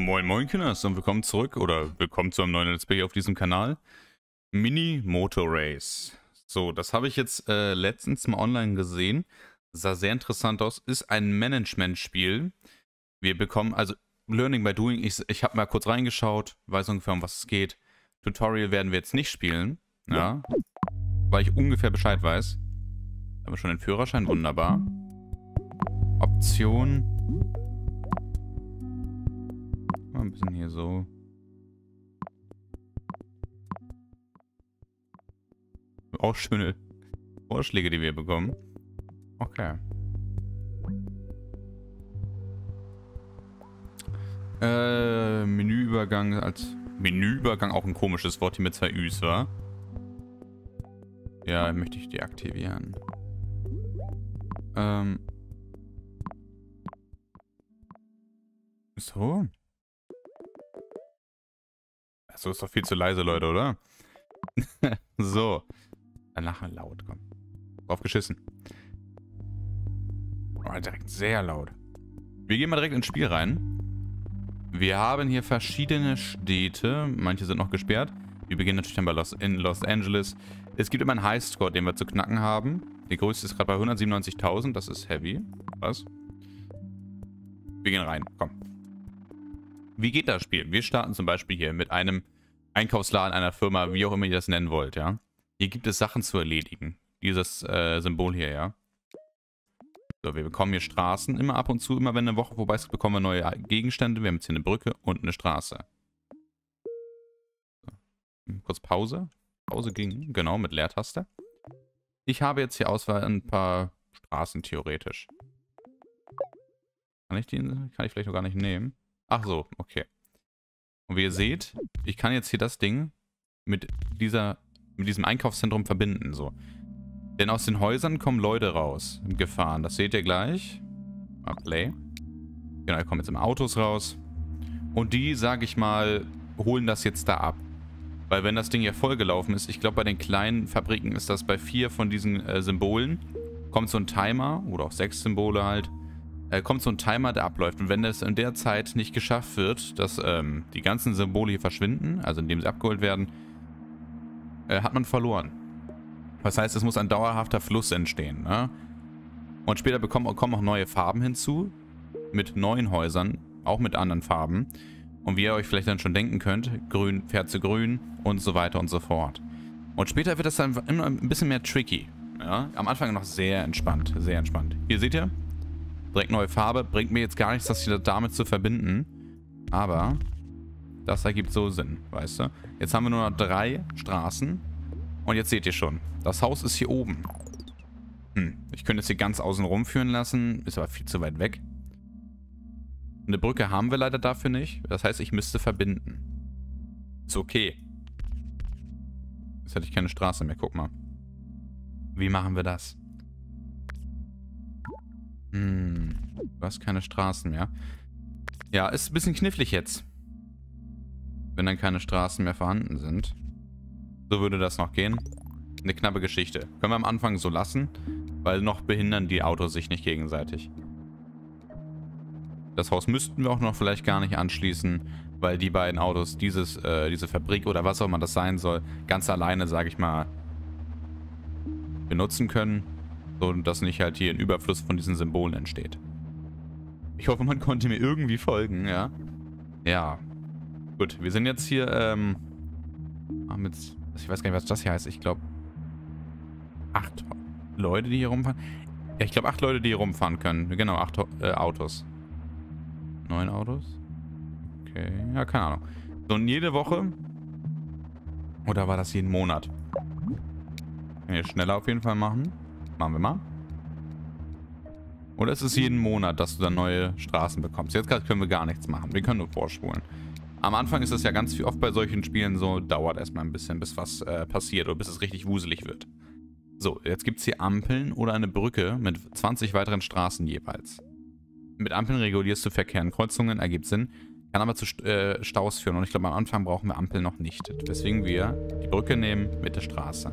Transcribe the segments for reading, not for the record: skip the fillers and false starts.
Moin Moin Kinders und willkommen zurück oder willkommen zu einem neuen Let's Play auf diesem Kanal. Mini Motor Race. So, das habe ich jetzt letztens mal online gesehen. Sah sehr interessant aus. Ist ein Management-Spiel. Wir bekommen, also Learning by Doing, ich habe mal kurz reingeschaut, weiß ungefähr, um was es geht. Tutorial werden wir jetzt nicht spielen, ja, weil ich ungefähr Bescheid weiß. Haben wir schon den Führerschein, wunderbar. Option. Mal ein bisschen hier so. Auch schöne Vorschläge, die wir bekommen. Okay. Menüübergang als Menüübergang auch ein komisches Wort hier mit zwei Üs, wa? Ja, möchte ich deaktivieren. So. Achso, ist doch viel zu leise, Leute, oder? So. Dann lachen wir laut, komm. Drauf geschissen. Oh, direkt sehr laut. Wir gehen mal direkt ins Spiel rein. Wir haben hier verschiedene Städte. Manche sind noch gesperrt. Wir beginnen natürlich dann in Los Angeles. Es gibt immer einen Highscore, den wir zu knacken haben. Der größte ist gerade bei 197.000. Das ist heavy. Was? Wir gehen rein. Komm. Wie geht das Spiel? Wir starten zum Beispiel hier mit einem Einkaufsladen einer Firma, wie auch immer ihr das nennen wollt, ja. Hier gibt es Sachen zu erledigen. Dieses Symbol hier, ja. So, wir bekommen hier Straßen. Immer ab und zu, immer wenn eine Woche vorbei ist, bekommen wir neue Gegenstände. Wir haben jetzt hier eine Brücke und eine Straße. So. Kurz Pause. Pause ging, genau, mit Leertaste. Ich habe jetzt hier Auswahl ein paar Straßen, theoretisch. Kann ich vielleicht noch gar nicht nehmen. Ach so, okay. Und wie ihr seht, ich kann jetzt hier das Ding mit diesem Einkaufszentrum verbinden, so. Denn aus den Häusern kommen Leute raus, gefahren. Das seht ihr gleich. Mal Play. Genau, da kommen jetzt immer Autos raus. Und die, sag ich mal, holen das jetzt da ab. Weil wenn das Ding ja vollgelaufen ist, ich glaube bei den kleinen Fabriken ist das bei 4 von diesen Symbolen, kommt so ein Timer, oder auch 6 Symbole halt, kommt so ein Timer, der abläuft. Und wenn das in der Zeit nicht geschafft wird, dass die ganzen Symbole hier verschwinden, also indem sie abgeholt werden, hat man verloren. Das heißt, es muss ein dauerhafter Fluss entstehen. Ne? Und später kommen auch neue Farben hinzu, mit neuen Häusern, auch mit anderen Farben. Und wie ihr euch vielleicht dann schon denken könnt, grün fährt zu grün und so weiter und so fort. Und später wird das dann immer ein bisschen mehr tricky. Ja? Am Anfang noch sehr entspannt, sehr entspannt. Hier seht ihr, direkt neue Farbe, bringt mir jetzt gar nichts, das hier damit zu verbinden. Aber das ergibt so Sinn, weißt du. Jetzt haben wir nur noch 3 Straßen. Und jetzt seht ihr schon, das Haus ist hier oben. Ich könnte es hier ganz außen rum führen lassen, ist aber viel zu weit weg. Eine Brücke haben wir leider dafür nicht. Das heißt, ich müsste verbinden. Ist okay. Jetzt hätte ich keine Straße mehr, guck mal. Wie machen wir das? Du hast keine Straßen mehr. Ja, ist ein bisschen knifflig jetzt. Wenn dann keine Straßen mehr vorhanden sind. So würde das noch gehen. Eine knappe Geschichte. Können wir am Anfang so lassen, weil noch behindern die Autos sich nicht gegenseitig. Das Haus müssten wir auch noch vielleicht gar nicht anschließen, weil die beiden Autos diese Fabrik oder was auch immer das sein soll, ganz alleine, sage ich mal, benutzen können, so dass nicht halt hier ein Überfluss von diesen Symbolen entsteht. Ich hoffe, man konnte mir irgendwie folgen, ja. Ja. Gut, wir sind jetzt hier, haben jetzt, ich weiß gar nicht, was das hier heißt. Ich glaube, 8 Leute, die hier rumfahren. Ja, ich glaube, 8 Leute, die hier rumfahren können. Genau, 8 Autos. 9 Autos? Okay, ja, keine Ahnung. So, und jede Woche? Oder war das jeden Monat? Können wir schneller auf jeden Fall machen. Machen wir mal. Oder ist es jeden Monat, dass du dann neue Straßen bekommst? Jetzt gerade können wir gar nichts machen. Wir können nur vorspulen. Am Anfang ist es ja ganz viel oft bei solchen Spielen so, dauert erstmal ein bisschen, bis was passiert oder bis es richtig wuselig wird. So, jetzt gibt es hier Ampeln oder eine Brücke mit 20 weiteren Straßen jeweils. Mit Ampeln regulierst du Verkehr in Kreuzungen, ergibt Sinn, kann aber zu Staus führen und ich glaube am Anfang brauchen wir Ampeln noch nicht. Weswegen wir die Brücke nehmen mit der Straße.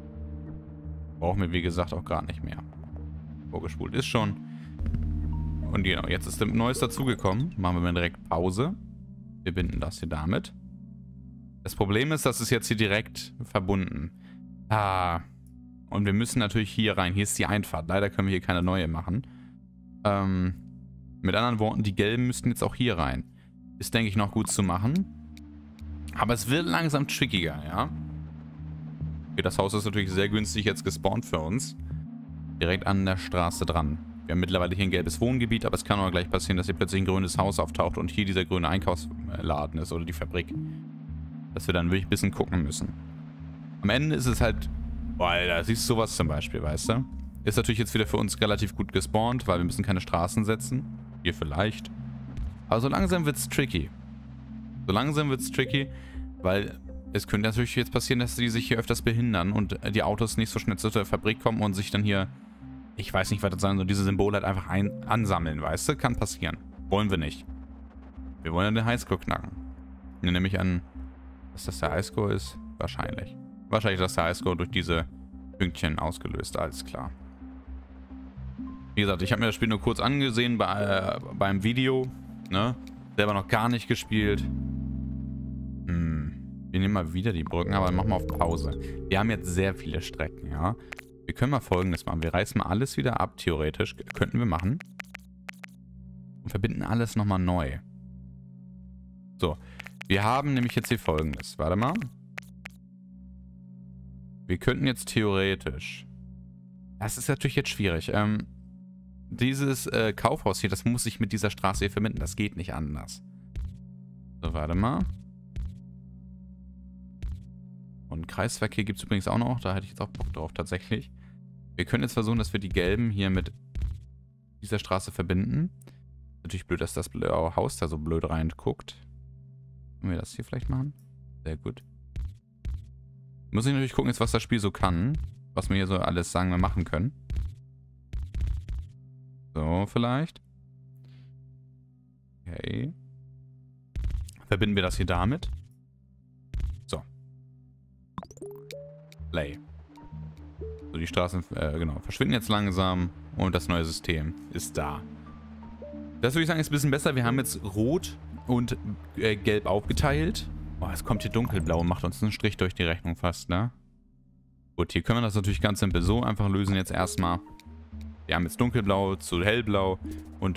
Brauchen wir wie gesagt auch gerade nicht mehr. Vorgespult ist schon. Und genau, jetzt ist Neues dazugekommen. Machen wir mal direkt Pause. Wir binden das hier damit. Das Problem ist, das ist jetzt hier direkt verbunden. Und wir müssen natürlich hier rein. Hier ist die Einfahrt. Leider können wir hier keine neue machen. Mit anderen Worten, die gelben müssten jetzt auch hier rein. Ist, denke ich, noch gut zu machen. Aber es wird langsam trickiger, ja. Okay, das Haus ist natürlich sehr günstig jetzt gespawnt für uns. Direkt an der Straße dran. Wir haben mittlerweile hier ein gelbes Wohngebiet, aber es kann auch gleich passieren, dass hier plötzlich ein grünes Haus auftaucht und hier dieser grüne Einkaufsladen ist oder die Fabrik. Dass wir dann wirklich ein bisschen gucken müssen. Am Ende ist es halt... Boah, Alter, siehst du sowas zum Beispiel, weißt du? Ist natürlich jetzt wieder für uns relativ gut gespawnt, weil wir müssen keine Straßen setzen. Hier vielleicht. Aber so langsam wird's tricky. So langsam wird's tricky, weil es könnte natürlich jetzt passieren, dass die sich hier öfters behindern und die Autos nicht so schnell zu der Fabrik kommen und sich dann hier, ich weiß nicht, was das sein soll, diese Symbole halt einfach ansammeln, weißt du? Kann passieren. Wollen wir nicht. Wir wollen ja den Highscore knacken. Ich nehme ich an, dass das der Highscore ist. Wahrscheinlich. Wahrscheinlich ist das der Highscore durch diese Pünktchen ausgelöst, alles klar. Wie gesagt, ich habe mir das Spiel nur kurz angesehen beim Video, ne? Selber noch gar nicht gespielt. Wir nehmen mal wieder die Brücken, aber machen wir auf Pause. Wir haben jetzt sehr viele Strecken, ja. Wir können mal Folgendes machen. Wir reißen mal alles wieder ab, theoretisch. Könnten wir machen. Und verbinden alles nochmal neu. So. Wir haben nämlich jetzt hier Folgendes. Warte mal. Wir könnten jetzt theoretisch... Das ist natürlich jetzt schwierig. Dieses Kaufhaus hier, das muss sich mit dieser Straße hier verbinden. Das geht nicht anders. So, warte mal. Und Kreisverkehr gibt es übrigens auch noch. Da hätte ich jetzt auch Bock drauf, tatsächlich. Wir können jetzt versuchen, dass wir die gelben hier mit dieser Straße verbinden. Natürlich blöd, dass das blaue Haus da so blöd reinguckt. Können wir das hier vielleicht machen? Sehr gut. Muss ich natürlich gucken, jetzt, was das Spiel so kann. Was wir hier so alles sagen, wir machen können. So, vielleicht. Okay. Verbinden wir das hier damit. So. Play. So, die Straßen, genau, verschwinden jetzt langsam und das neue System ist da. Das würde ich sagen, ist ein bisschen besser. Wir haben jetzt Rot und Gelb aufgeteilt. Boah, es kommt hier Dunkelblau und macht uns einen Strich durch die Rechnung fast, ne? Gut, hier können wir das natürlich ganz simpel so einfach lösen jetzt erstmal. Wir haben jetzt Dunkelblau zu Hellblau und...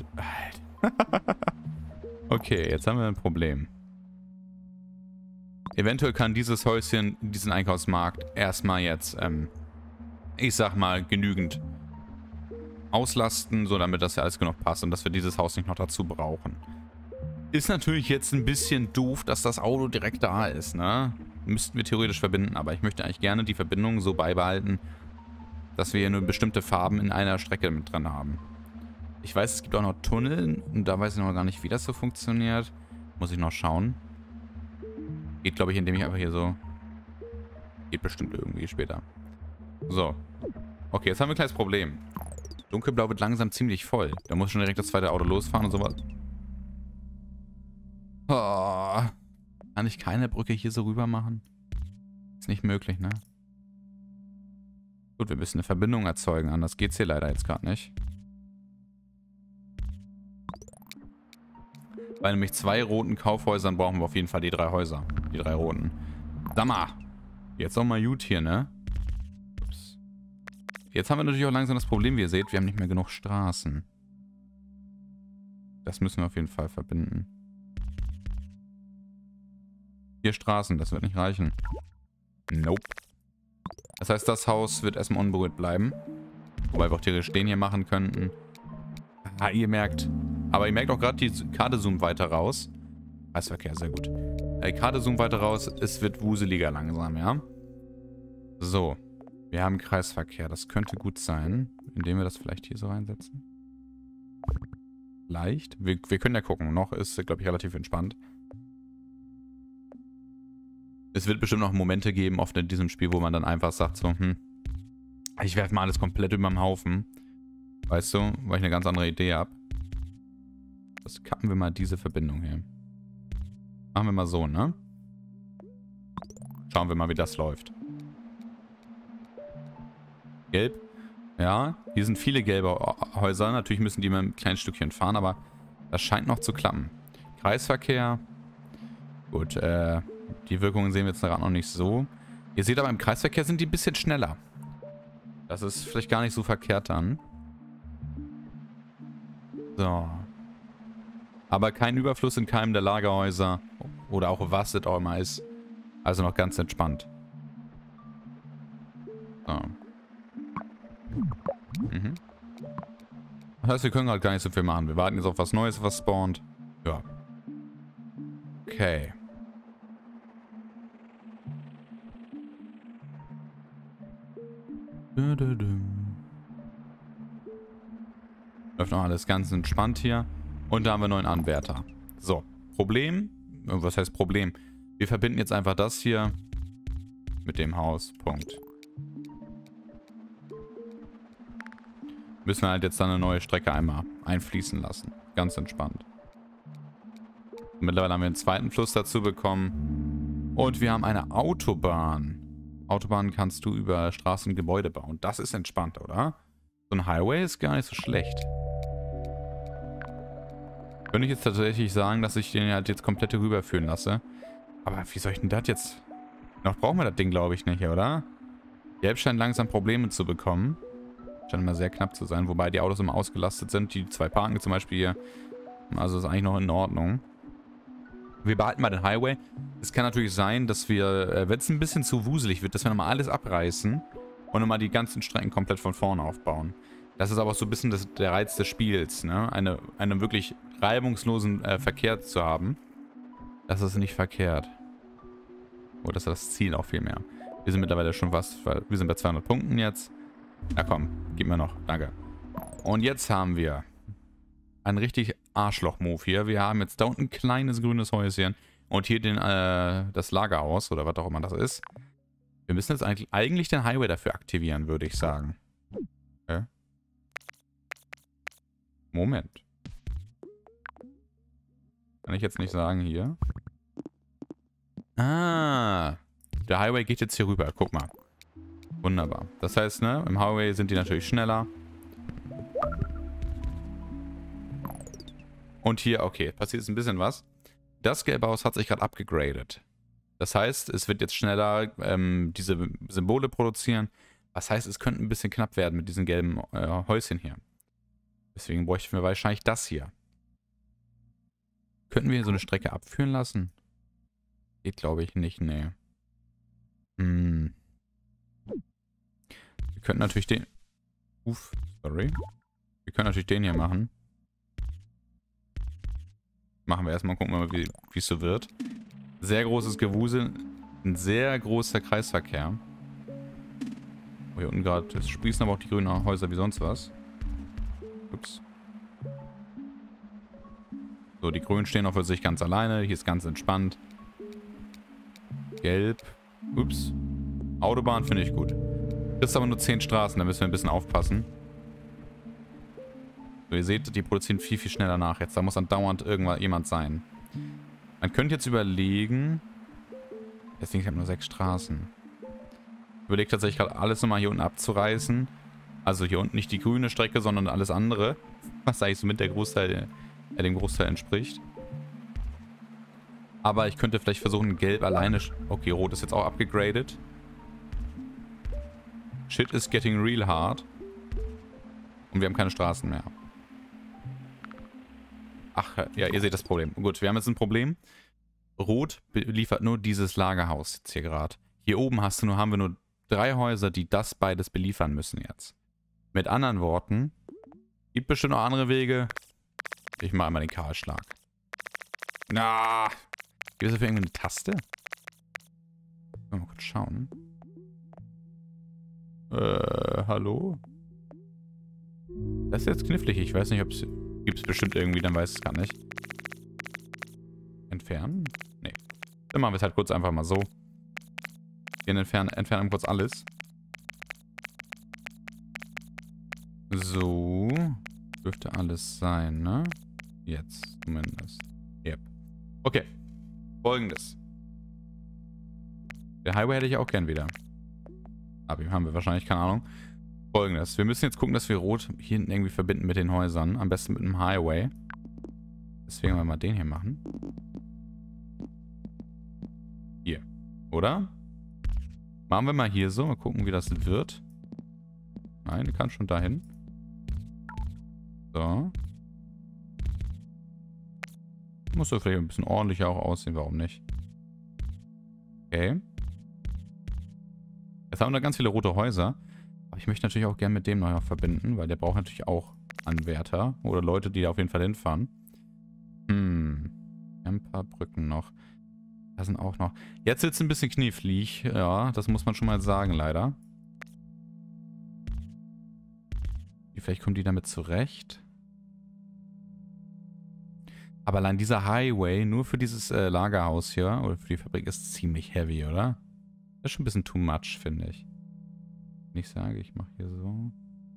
Okay, jetzt haben wir ein Problem. Eventuell kann dieses Häuschen, diesen Einkaufsmarkt erstmal jetzt, ich sag mal, genügend auslasten, so damit das ja alles genug passt und dass wir dieses Haus nicht noch dazu brauchen. Ist natürlich jetzt ein bisschen doof, dass das Auto direkt da ist, ne? Müssten wir theoretisch verbinden, aber ich möchte eigentlich gerne die Verbindung so beibehalten, dass wir hier nur bestimmte Farben in einer Strecke mit drin haben. Ich weiß, es gibt auch noch Tunnel und da weiß ich noch gar nicht, wie das so funktioniert. Muss ich noch schauen. Geht, glaube ich, indem ich einfach hier so... Geht bestimmt irgendwie später. So. Okay, jetzt haben wir ein kleines Problem. Dunkelblau wird langsam ziemlich voll. Da muss schon direkt das zweite Auto losfahren und sowas. Oh. Kann ich keine Brücke hier so rüber machen? Ist nicht möglich, ne? Gut, wir müssen eine Verbindung erzeugen. Anders geht's hier leider jetzt gerade nicht. Bei nämlich 2 roten Kaufhäusern brauchen wir auf jeden Fall die 3 Häuser. Die 3 roten. Sag mal. Jetzt auch mal gut hier, ne? Ups. Jetzt haben wir natürlich auch langsam das Problem, wie ihr seht, wir haben nicht mehr genug Straßen. Das müssen wir auf jeden Fall verbinden. 4 Straßen, das wird nicht reichen. Nope. Das heißt, das Haus wird erstmal unberührt bleiben. Wobei wir auch theoretisch den hier machen könnten. Ah, ihr merkt. Aber ihr merkt auch gerade, die Karte zoomt weiter raus. Kreisverkehr, sehr gut. Die Karte zoomt weiter raus. Es wird wuseliger langsam, ja? So. Wir haben Kreisverkehr. Das könnte gut sein. Indem wir das vielleicht hier so reinsetzen. Leicht. Wir können ja gucken. Noch ist, glaube ich, relativ entspannt. Es wird bestimmt noch Momente geben, oft in diesem Spiel, wo man dann einfach sagt so, ich werfe mal alles komplett über den Haufen. Weißt du, weil ich eine ganz andere Idee habe. Das kappen wir mal diese Verbindung hier. Machen wir mal so, ne? Schauen wir mal, wie das läuft. Gelb. Ja, hier sind viele gelbe Häuser. Natürlich müssen die mal ein kleines Stückchen fahren, aber das scheint noch zu klappen. Kreisverkehr. Gut, die Wirkungen sehen wir jetzt gerade noch nicht so. Ihr seht aber, im Kreisverkehr sind die ein bisschen schneller. Das ist vielleicht gar nicht so verkehrt dann. So. Aber kein Überfluss in keinem der Lagerhäuser. Oder auch was das auch immer ist. Also noch ganz entspannt. So. Mhm. Das heißt, wir können halt gar nicht so viel machen. Wir warten jetzt auf was Neues, was spawnt. Ja. Okay. Läuft noch alles ganz entspannt hier. Und da haben wir einen neuen Anwärter. So. Problem. Was heißt Problem? Wir verbinden jetzt einfach das hier mit dem Haus. Punkt. Müssen wir halt jetzt dann eine neue Strecke einmal einfließen lassen. Ganz entspannt. Mittlerweile haben wir einen zweiten Fluss dazu bekommen. Und wir haben eine Autobahn. Autobahnen kannst du über Straßen und Gebäude bauen. Das ist entspannt, oder? So ein Highway ist gar nicht so schlecht. Könnte ich jetzt tatsächlich sagen, dass ich den halt jetzt komplett rüberführen lasse. Aber wie soll ich denn das jetzt... Noch brauchen wir das Ding, glaube ich, nicht, oder? Gelb scheint langsam Probleme zu bekommen. Scheint immer sehr knapp zu sein, wobei die Autos immer ausgelastet sind. Die zwei parken zum Beispiel hier. Also ist eigentlich noch in Ordnung. Wir behalten mal den Highway. Es kann natürlich sein, dass wir, wenn es ein bisschen zu wuselig wird, dass wir nochmal alles abreißen und nochmal die ganzen Strecken komplett von vorne aufbauen. Das ist aber auch so ein bisschen der Reiz des Spiels, ne? Einen wirklich reibungslosen Verkehr zu haben. Das ist nicht verkehrt. Oh, das ist das Ziel auch viel mehr. Wir sind mittlerweile schon fast, weil wir sind bei 200 Punkten jetzt. Na komm, gib mir noch. Danke. Und jetzt haben wir einen richtig Arschloch-Move hier. Wir haben jetzt da unten ein kleines grünes Häuschen und hier das Lagerhaus oder was auch immer das ist. Wir müssen jetzt eigentlich den Highway dafür aktivieren, würde ich sagen. Okay. Moment. Kann ich jetzt nicht sagen hier. Ah, der Highway geht jetzt hier rüber. Guck mal. Wunderbar. Das heißt, ne, im Highway sind die natürlich schneller. Und hier, okay, passiert jetzt ein bisschen was. Das gelbe Haus hat sich gerade abgegradet. Das heißt, es wird jetzt schneller diese Symbole produzieren. Das heißt, es könnte ein bisschen knapp werden mit diesen gelben Häuschen hier. Deswegen bräuchten wir wahrscheinlich das hier. Könnten wir so eine Strecke abführen lassen? Geht, glaube ich, nicht, nee. Wir könnten natürlich den... sorry. Wir können natürlich den hier machen. Machen wir erstmal, gucken wir mal, wie es so wird. Sehr großes Gewusel. Ein sehr großer Kreisverkehr. Oh, hier unten gerade, es sprießen aber auch die grünen Häuser wie sonst was. Ups. So, die Grünen stehen auch für sich ganz alleine. Hier ist ganz entspannt. Gelb. Ups. Autobahn finde ich gut. Das ist aber nur 10 Straßen, da müssen wir ein bisschen aufpassen. So, ihr seht, die produzieren viel, viel schneller nach jetzt. Da muss dann dauernd jemand sein. Man könnte jetzt überlegen... Das Ding hat nur 6 Straßen. Ich überlege tatsächlich gerade alles nochmal hier unten abzureißen. Also hier unten nicht die grüne Strecke, sondern alles andere. Was eigentlich so mit dem Großteil entspricht. Aber ich könnte vielleicht versuchen, gelb alleine... Okay, rot ist jetzt auch abgegradet. Shit is getting real hard. Und wir haben keine Straßen mehr. Ach, ja, ihr seht das Problem. Gut, wir haben jetzt ein Problem. Rot beliefert nur dieses Lagerhaus jetzt hier gerade. Hier oben haben wir nur 3 Häuser, die das beides beliefern müssen jetzt. Mit anderen Worten, gibt bestimmt noch andere Wege. Ich mache einmal den Kahlschlag. Na, gibt es dafür irgendeine Taste? Mal kurz schauen. Hallo? Das ist jetzt knifflig. Ich weiß nicht, ob es... Gibt es bestimmt irgendwie, dann weiß ich es gar nicht. Entfernen? Nee. Dann machen wir es halt kurz einfach mal so. Wir entfernen kurz alles. So. Dürfte alles sein, ne? Jetzt zumindest. Yep. Okay. Folgendes. Der Highway hätte ich auch gern wieder. Aber haben wir wahrscheinlich, keine Ahnung. Folgendes. Wir müssen jetzt gucken, dass wir Rot hier hinten irgendwie verbinden mit den Häusern. Am besten mit einem Highway. Deswegen wollen wir mal den hier machen. Hier. Oder? Machen wir mal hier so. Mal gucken, wie das wird. Nein, der kann schon dahin. So. Muss so vielleicht ein bisschen ordentlicher auch aussehen. Warum nicht? Okay. Jetzt haben wir da ganz viele rote Häuser. Aber ich möchte natürlich auch gerne mit dem noch verbinden, weil der braucht natürlich auch Anwärter. Oder Leute, die da auf jeden Fall hinfahren. Ein paar Brücken noch. Da sind auch noch. Jetzt wird es ein bisschen knifflig. Ja, das muss man schon mal sagen, leider. Vielleicht kommen die damit zurecht. Aber allein dieser Highway, nur für dieses Lagerhaus hier, oder für die Fabrik, ist ziemlich heavy, oder? Das ist schon ein bisschen too much, finde ich. Wenn ich sage, ich mache hier so.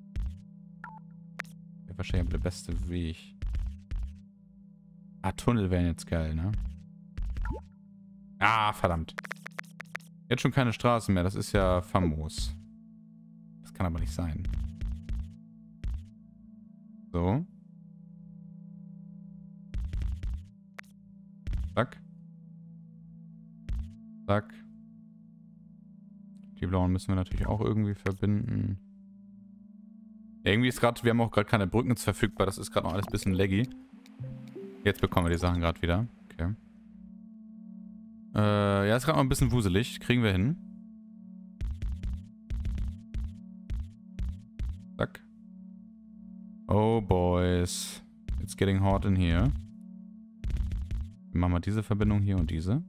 Wäre wahrscheinlich aber der beste Weg. Ah, Tunnel wären jetzt geil, ne? Ah, verdammt. Jetzt schon keine Straßen mehr, das ist ja famos. Das kann aber nicht sein. So. Zack. Zack. Die blauen müssen wir natürlich auch irgendwie verbinden. Irgendwie ist gerade, wir haben auch gerade keine Brücken verfügbar, das ist gerade noch alles ein bisschen laggy. Jetzt bekommen wir die Sachen gerade wieder. Okay. Ja, ist gerade noch ein bisschen wuselig. Kriegen wir hin. Zack. Oh, boys. It's getting hot in here. Wir machen mal diese Verbindung hier und diese.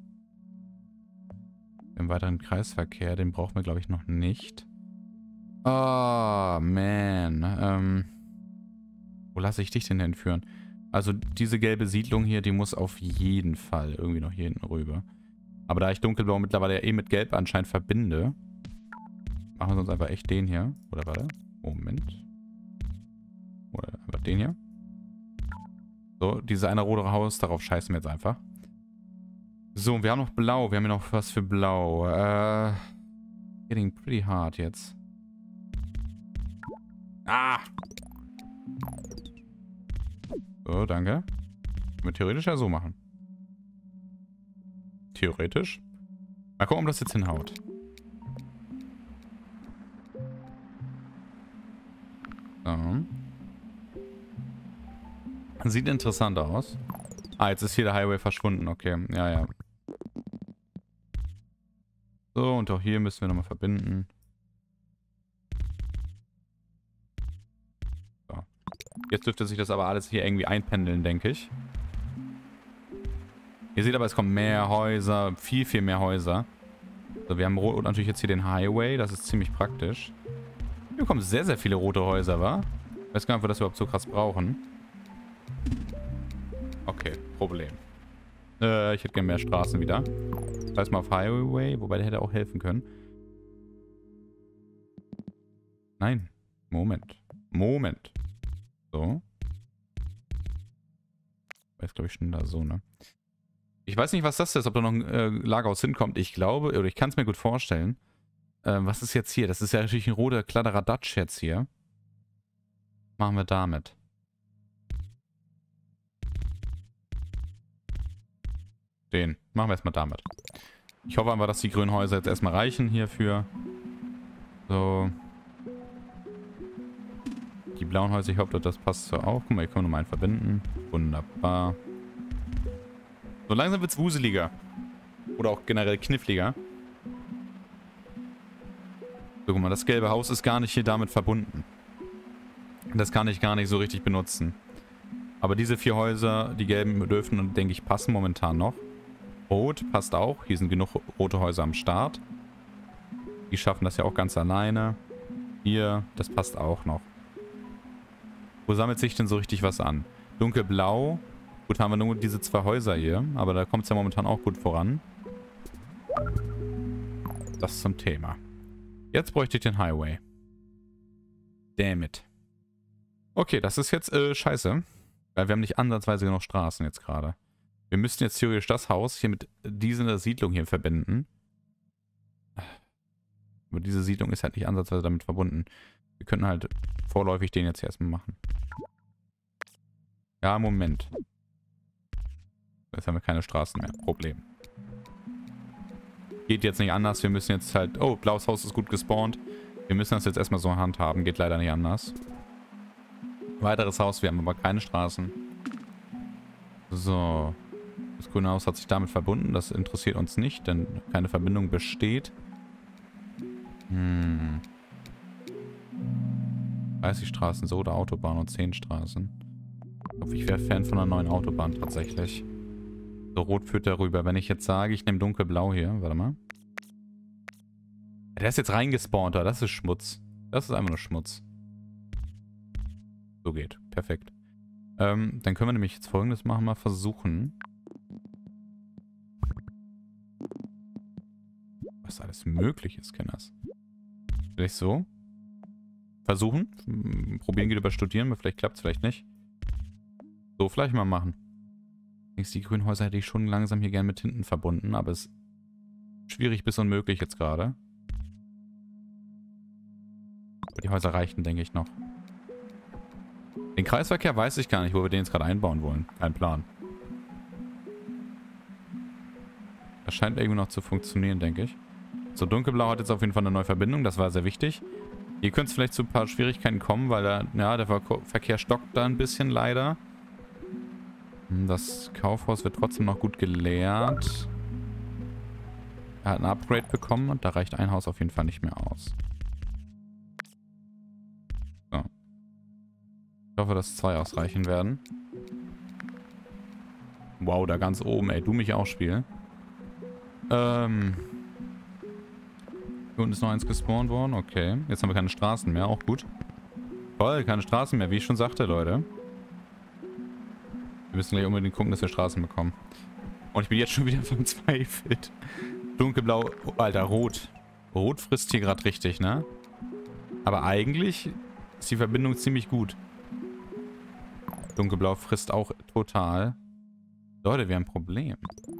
Im weiteren Kreisverkehr, den brauchen wir, glaube ich, noch nicht. Oh, man. Wo lasse ich dich denn hinführen? Also diese gelbe Siedlung hier, die muss auf jeden Fall irgendwie noch hier hinten rüber. Aber da ich dunkelblau mittlerweile ja eh mit gelb anscheinend verbinde, machen wir uns einfach echt den hier. Oder warte. Moment. Oder einfach den hier. So, dieses eine rote Haus, darauf scheißen wir jetzt einfach. So, wir haben noch blau. Wir haben hier noch was für blau. Getting pretty hard jetzt. Ah! So, danke. Können wir theoretisch ja so machen. Theoretisch. Mal gucken, ob das jetzt hinhaut. So. Sieht interessant aus. Ah, jetzt ist hier der Highway verschwunden. Okay, ja, ja. So, und auch hier müssen wir nochmal verbinden. So. Jetzt dürfte sich das aber alles hier irgendwie einpendeln, denke ich. Ihr seht aber, es kommen mehr Häuser, viel, viel mehr Häuser. So, wir haben natürlich jetzt hier den Highway, das ist ziemlich praktisch. Hier kommen sehr, sehr viele rote Häuser, wa? Ich weiß gar nicht, ob wir das überhaupt so krass brauchen. Okay, Problem. Ich hätte gerne mehr Straßen wieder. Das heißt mal auf Highway, wobei der hätte auch helfen können. Nein. Moment. Moment. So. Jetzt glaube ich schon da so, ne? Ich weiß nicht, was das ist, ob da noch ein Lagerhaus hinkommt. Ich glaube, oder ich kann es mir gut vorstellen. Was ist jetzt hier? Das ist ja natürlich ein roter Kladderadatsch jetzt hier. Machen wir damit. Den. Machen wir erstmal damit. Ich hoffe einfach, dass die grünen Häuser jetzt erstmal reichen hierfür. So. Die blauen Häuser, ich hoffe, das passt so auch. Guck mal, hier können wir nochmal einen verbinden. Wunderbar. So langsam wird es wuseliger. Oder auch generell kniffliger. So, guck mal, das gelbe Haus ist gar nicht hier damit verbunden. Das kann ich gar nicht so richtig benutzen. Aber diese 4 Häuser, die gelben, dürfen, denke ich, passen momentan noch. Rot passt auch. Hier sind genug rote Häuser am Start. Die schaffen das ja auch ganz alleine. Hier, das passt auch noch. Wo sammelt sich denn so richtig was an? Dunkelblau. Gut, haben wir nur diese 2 Häuser hier. Aber da kommt es ja momentan auch gut voran. Das zum Thema. Jetzt bräuchte ich den Highway. Damn it. Okay, das ist jetzt scheiße. Weil wir haben nicht ansatzweise genug Straßen jetzt gerade. Wir müssten jetzt theoretisch das Haus hier mit dieser Siedlung hier verbinden. Aber diese Siedlung ist halt nicht ansatzweise damit verbunden. Wir könnten halt vorläufig den jetzt hier erstmal machen. Ja, Moment. Jetzt haben wir keine Straßen mehr. Problem. Geht jetzt nicht anders. Wir müssen jetzt halt... Oh, blaues Haus ist gut gespawnt. Wir müssen das jetzt erstmal so handhaben. Geht leider nicht anders. Weiteres Haus. Wir haben aber keine Straßen. So. Das grüne Haus hat sich damit verbunden. Das interessiert uns nicht, denn keine Verbindung besteht. 30 Straßen so oder Autobahn und 10 Straßen. Ich hoffe, ich wäre Fan von einer neuen Autobahn tatsächlich. So, rot führt darüber. Wenn ich jetzt sage, ich nehme dunkelblau hier. Warte mal. Der ist jetzt reingespawnt da. Das ist Schmutz. Das ist einfach nur Schmutz. So geht. Perfekt. Dann können wir nämlich jetzt Folgendes machen. Mal versuchen. Was alles möglich ist, Kenners. Vielleicht so. Versuchen. Probieren geht über Studieren. Vielleicht klappt es, vielleicht nicht. So, vielleicht mal machen. Die Grünhäuser hätte ich schon langsam hier gern mit hinten verbunden, aber es ist schwierig bis unmöglich jetzt gerade. Die Häuser reichen, denke ich, noch. Den Kreisverkehr weiß ich gar nicht, wo wir den jetzt gerade einbauen wollen. Kein Plan. Das scheint irgendwie noch zu funktionieren, denke ich. So, dunkelblau hat jetzt auf jeden Fall eine neue Verbindung. Das war sehr wichtig. Hier könnte es vielleicht zu ein paar Schwierigkeiten kommen, weil da, ja, der Verkehr stockt da ein bisschen leider. Das Kaufhaus wird trotzdem noch gut geleert. Er hat ein Upgrade bekommen und da reicht ein Haus auf jeden Fall nicht mehr aus. So. Ich hoffe, dass 2 ausreichen werden. Wow, da ganz oben, ey. Du mich auch, Spiel. Hier unten ist noch eins gespawnt worden. Okay. Jetzt haben wir keine Straßen mehr. Auch gut. Toll, keine Straßen mehr, wie ich schon sagte, Leute. Wir müssen gleich unbedingt gucken, dass wir Straßen bekommen. Und ich bin jetzt schon wieder verzweifelt. Dunkelblau, oh, Alter, rot. Rot frisst hier gerade richtig, ne? Aber eigentlich ist die Verbindung ziemlich gut. Dunkelblau frisst auch total. Leute, wir haben ein Problem.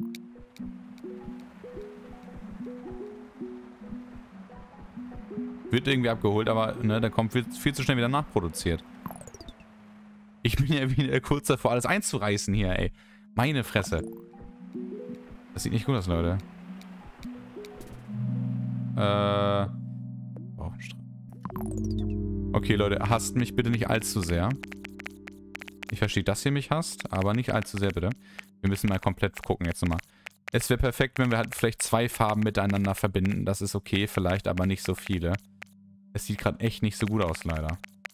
Wird irgendwie abgeholt, aber ne, da kommt viel zu schnell wieder nachproduziert. Ich bin ja wieder kurz davor, alles einzureißen hier, ey. Meine Fresse. Das sieht nicht gut aus, Leute. Okay, Leute, hasst mich bitte nicht allzu sehr. Ich verstehe, dass ihr mich hasst, aber nicht allzu sehr, bitte. Wir müssen mal komplett gucken jetzt nochmal. Es wäre perfekt, wenn wir halt vielleicht 2 Farben miteinander verbinden. Das ist okay, vielleicht, aber nicht so viele. Es sieht gerade echt nicht so gut aus, leider.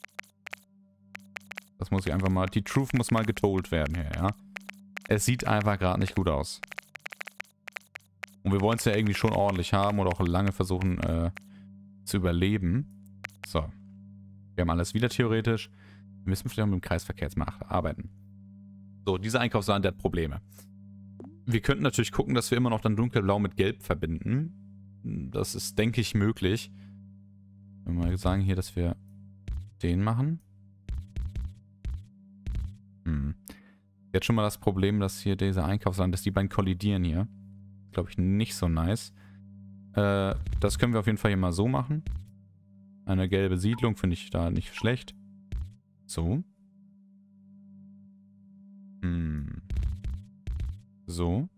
Das muss ich einfach mal... Die Truth muss mal getold werden hier, ja. Es sieht einfach gerade nicht gut aus. Und wir wollen es ja irgendwie schon ordentlich haben oder auch lange versuchen zu überleben. So. Wir haben alles wieder theoretisch. Wir müssen vielleicht auch mit dem Kreisverkehr jetzt mal arbeiten. So, dieser Einkaufsladen, der hat Probleme. Wir könnten natürlich gucken, dass wir immer noch dann dunkelblau mit gelb verbinden. Das ist, denke ich, möglich. Wenn wir mal sagen hier, dass wir den machen. Jetzt schon mal das Problem, dass hier dieser Einkaufsladen, dass die beiden kollidieren hier. Glaube ich, nicht so nice. Das können wir auf jeden Fall hier mal so machen. Eine gelbe Siedlung finde ich da nicht schlecht. So. So. Und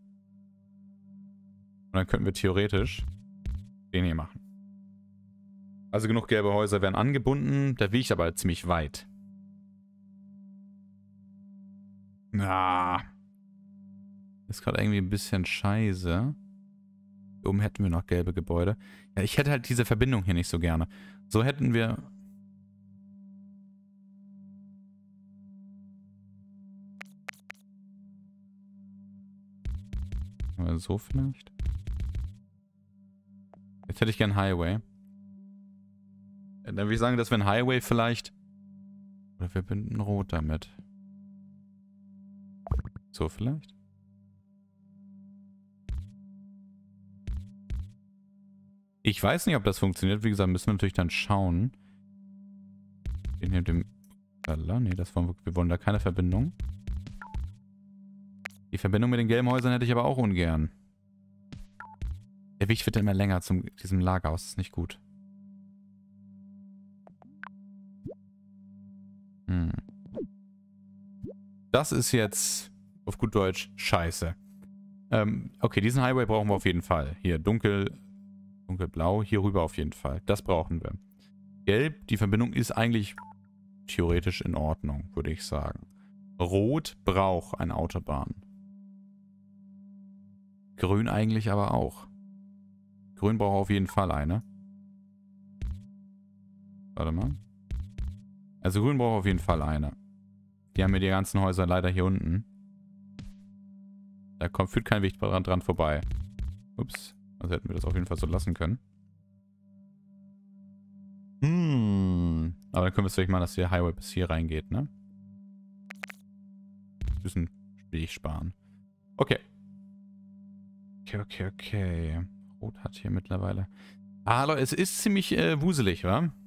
dann könnten wir theoretisch den hier machen. Also genug gelbe Häuser werden angebunden. Der wiegt aber ziemlich weit. Ist gerade irgendwie ein bisschen scheiße. Hier oben hätten wir noch gelbe Gebäude. Ja, ich hätte halt diese Verbindung hier nicht so gerne. So hätten wir... Oder so vielleicht? Jetzt hätte ich gern Highway. Dann würde ich sagen, dass wir ein Highway vielleicht... Oder wir binden Rot damit. So vielleicht? Ich weiß nicht, ob das funktioniert. Wie gesagt, müssen wir natürlich dann schauen. Den hier mit dem... Nee, das wollen wir wollen da keine Verbindung. Die Verbindung mit den gelben Häusern hätte ich aber auch ungern. Der Weg wird immer länger zum diesem Lagerhaus. Das ist nicht gut. Das ist jetzt auf gut Deutsch scheiße. Okay, diesen Highway brauchen wir auf jeden Fall. Hier, dunkelblau, hier rüber auf jeden Fall. Das brauchen wir. Gelb, die Verbindung ist eigentlich theoretisch in Ordnung, würde ich sagen. Rot braucht eine Autobahn. Grün eigentlich aber auch. Grün braucht auf jeden Fall eine. Warte mal. Also grün braucht auf jeden Fall eine. Die haben mir die ganzen Häuser leider hier unten. Da führt kein Weg dran vorbei. Ups. Also hätten wir das auf jeden Fall so lassen können. Aber dann können wir es vielleicht mal, dass der Highway bis hier reingeht, ne? Wir müssen Weg sparen. Okay. Okay. Rot hat hier mittlerweile... Ah, Leute, es ist ziemlich wuselig, wa?